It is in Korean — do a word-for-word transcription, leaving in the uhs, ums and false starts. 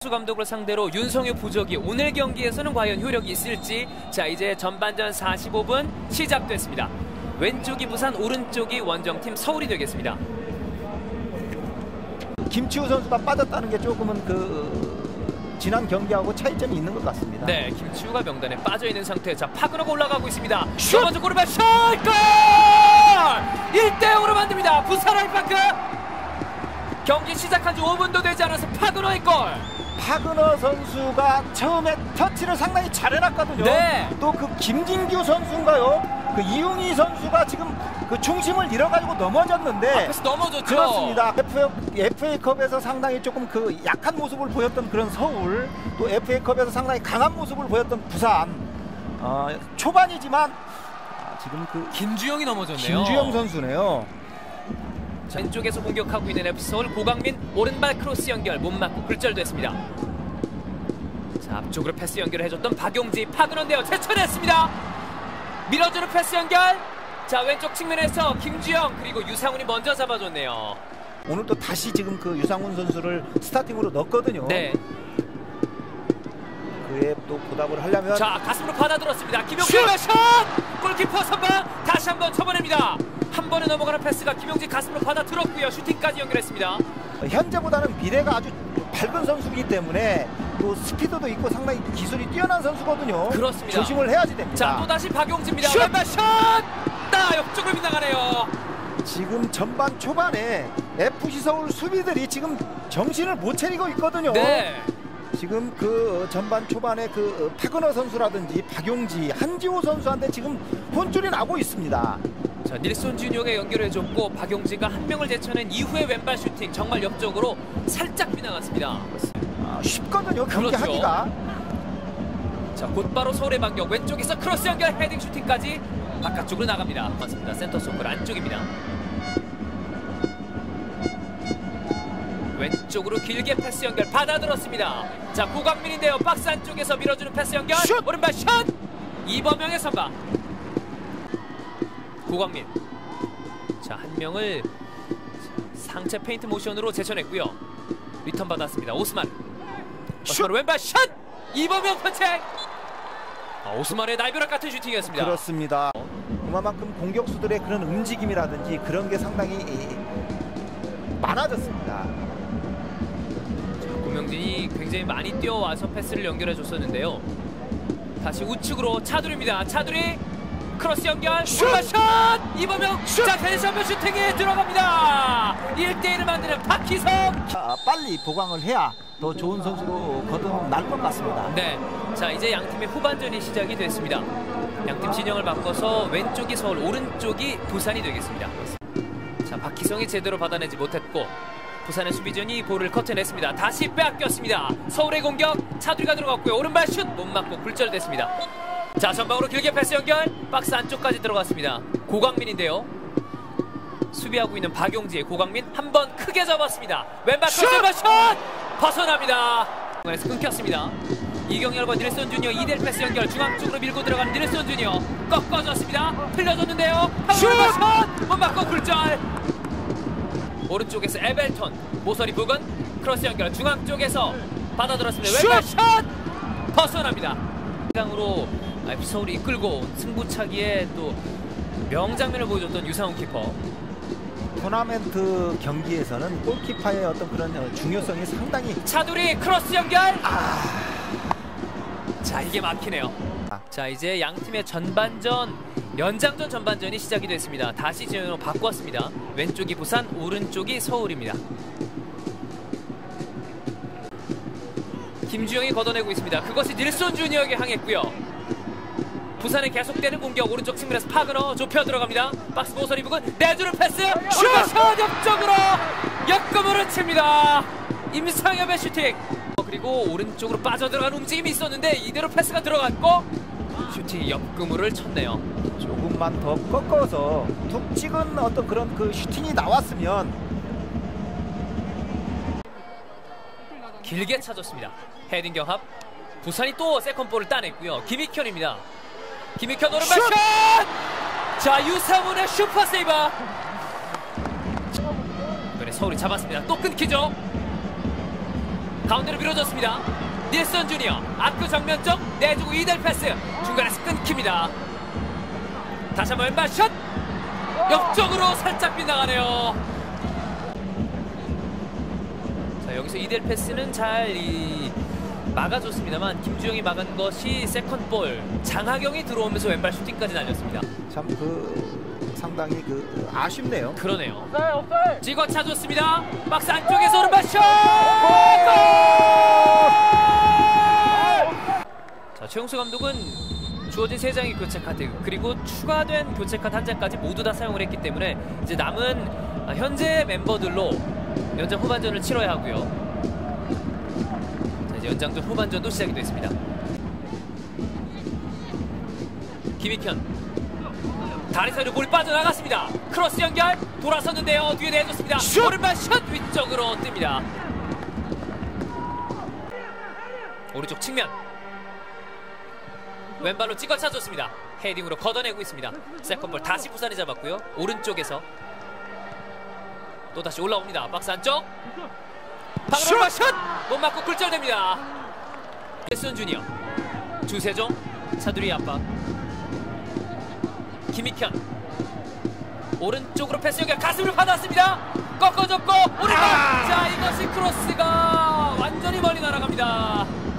수 감독을 상대로 윤성효 부적이 오늘 경기에서는 과연 효력이 있을지. 자, 이제 전반전 사십오 분 시작됐습니다. 왼쪽이 부산, 오른쪽이 원정팀 서울이 되겠습니다. 김치우 선수가 빠졌다는 게 조금은 그 지난 경기하고 차이점이 있는 것 같습니다. 네, 김치우가 명단에 빠져있는 상태. 자, 파그너가 올라가고 있습니다. 먼저 골을 슛! 골! 일 대 영으로 만듭니다. 부산 아이파크. 경기 시작한 지 오 분도 되지 않아서 파그너의 골. 파그너 선수가 처음에 터치를 상당히 잘 해놨거든요. 네. 또 그 김진규 선수인가요? 그 이웅희 선수가 지금 그 중심을 잃어가지고 넘어졌는데. 앞에서 넘어졌죠. 그렇습니다. 에프에이컵에서 상당히 조금 그 약한 모습을 보였던 그런 서울, 또 에프에이컵에서 상당히 강한 모습을 보였던 부산. 어, 초반이지만 아, 지금 그 김주영이 넘어졌네요. 김주영 선수네요. 왼쪽에서 공격하고 있는 에프서울. 고강민 오른발 크로스 연결 못 맞고 굴절됐습니다. 자, 앞쪽으로 패스 연결을 해줬던 박용지. 파그너인데요. 제쳐냈습니다. 밀어주는 패스 연결. 자, 왼쪽 측면에서 김주영 그리고 유상훈이 먼저 잡아줬네요. 오늘 또 다시 지금 그 유상훈 선수를 스타팅으로 넣었거든요. 네. 그에 또 보답을 하려면. 자, 가슴으로 받아들었습니다. 김용지 슛! 골키퍼 선방 다시 한번 쳐보냅니다. 한 번에 넘어가는 패스가 김용지 가슴으로 받아들었고요. 슈팅까지 연결했습니다. 현재보다는 미래가 아주 밝은 선수이기 때문에 또 스피드도 있고 상당히 기술이 뛰어난 선수거든요. 그렇습니다. 조심을 해야지 됩니다. 자, 또다시 박용지입니다. 슛! 왼발 슛! 나 옆쪽으로 빗나가네요. 지금 전반 초반에 에프씨 서울 수비들이 지금 정신을 못 차리고 있거든요. 네. 지금 그 전반 초반에 그 파그너 선수라든지 박용지, 한지호 선수한테 지금 혼쭐이 나고 있습니다. 자, 닐슨 주니어가 연결해줬고 박용지가 한 명을 제쳐낸 이후에 왼발 슈팅 정말 옆쪽으로 살짝 빗나갔습니다. 아, 쉽거든요, 경기 그렇죠. 하기가. 자, 곧바로 서울의 반격. 왼쪽에서 크로스 연결 헤딩 슈팅까지 바깥쪽으로 나갑니다. 맞습니다. 센터 서클 안쪽입니다. 왼쪽으로 길게 패스 연결 받아들었습니다. 자, 고강민인데요. 박스 안쪽에서 밀어주는 패스 연결. 슛! 오른발 슛! 이범영의 선방. 고강민. 자, 한 명을 상체 페인트 모션으로 제쳐냈고요. 리턴 받았습니다. 오스만. 오스만 왼발 슛! 이범영 펀칭. 아, 오스만의 날벼락 같은 슈팅이었습니다. 그렇습니다. 그만큼 공격수들의 그런 움직임이라든지 그런 게 상당히 많아졌습니다. 고명진이 굉장히 많이 뛰어와서 패스를 연결해 줬었는데요. 다시 우측으로 차두리입니다. 차두리 크로스 연결. 슛! 슛! 이범영. 슛! 자, 다시 한번 슈팅이 들어갑니다. 일 대 일을 만드는 박희성. 자, 빨리 보강을 해야 더 좋은 선수로 거듭날 것 같습니다. 네. 자, 이제 양팀의 후반전이 시작이 됐습니다. 양팀 진영을 바꿔서 왼쪽이 서울, 오른쪽이 부산이 되겠습니다. 자, 박희성이 제대로 받아내지 못했고 부산의 수비전이 볼을 커트냈습니다. 다시 빼앗겼습니다. 서울의 공격. 차두리가 들어갔고요. 오른발 슛 못 맞고 굴절됐습니다. 자, 전방으로 길게 패스 연결. 박스 안쪽까지 들어갔습니다. 고강민인데요. 수비하고 있는 박용지. 고강민 한 번 크게 잡았습니다. 왼발 슛! 슛! 벗어납니다. 중간에서 끊겼습니다. 이경열과 닐슨 주니어 이 대 일 패스 연결. 중앙 쪽으로 밀고 들어가는 닐슨 주니어. 꺾어졌습니다. 틀려줬는데요. 슛! 슛! 못 맞고 굴절. 오른쪽에서 에벨톤. 모서리 부근. 크로스 연결. 중앙 쪽에서 받아들었습니다. 왼발 슛! 벗어납니다. 으로 에프서울이 이끌고 승부차기에 또 명장면을 보여줬던 유상훈 키퍼. 토너먼트 경기에서는 골키퍼의 어떤 그런 중요성이 상당히. 차두리 크로스 연결. 아... 자, 이게 막히네요. 아. 자, 이제 양팀의 전반전, 연장전 전반전이 시작이 됐습니다. 다시 진영으로 바꾸었습니다. 왼쪽이 부산, 오른쪽이 서울입니다. 김주영이 걷어내고 있습니다. 그것이 닐슨 주니어에게 향했고요. 부산의 계속되는 공격. 오른쪽 측면에서 파그너 좁혀 들어갑니다. 박스 모서리 부근 내주는 패스. 슛! 옆쪽으로 역금으로 칩니다. 임상엽의 슈팅. 그리고 오른쪽으로 빠져들어가는 움직임이 있었는데 이대로 패스가 들어갔고 슈팅이 옆금으를 쳤네요. 조금만 더 꺾어서 툭 찍은 어떤 그런 그 슈팅이 나왔으면. 길게 차줬습니다. 헤딩 경합. 부산이 또 세컨볼을 따냈고요. 김익현입니다. 김익현 오른발 슛! 자, 유상훈의 슈퍼 세이버. 이번에 서울이 잡았습니다. 또 끊기죠. 가운데로 밀어줬습니다. 닐슨 주니어 아크 정면 쪽 내주고 이델 패스 중간에서 끊깁니다. 다시 한번 왼발 슛 옆쪽으로 살짝 빗나가네요. 자, 여기서 이델 패스는 잘 이, 막아줬습니다만 김주영이 막은 것이 세컨볼. 장하경이 들어오면서 왼발 슈팅까지 날렸습니다. 참 그 상당히 그 아쉽네요. 그러네요. 찍어 차줬습니다. 박스 안쪽에서 오른발 슛! 자, 최용수 감독은 주어진 세 장의 교체 카드 그리고 추가된 교체 카드 한 장까지 모두 다 사용을 했기 때문에 이제 남은 현재 멤버들로 연장 후반전을 치러야 하고요. 자, 이제 연장전 후반전도 시작이 됐습니다. 김익현 다리 사이로 볼 빠져나갔습니다. 크로스 연결 돌아섰는데요. 뒤에 내줬습니다. 슛! 오른발 슛 위쪽으로 뜹니다. 오른쪽 측면 왼발로 찍어 차줬습니다. 헤딩으로 걷어내고 있습니다. 세컨볼 다시 부산이 잡았고요. 오른쪽에서 또다시 올라옵니다. 박스 안쪽 방금 오른발 슛! 못 맞고 굴절됩니다. 닐슨 주니어 주세종 차두리 압박 김익현 오른쪽으로 패스 연결 가슴을 받았습니다. 꺾어줬고 오른발 아! 자 이것이 크로스가 완전히 멀리 날아갑니다.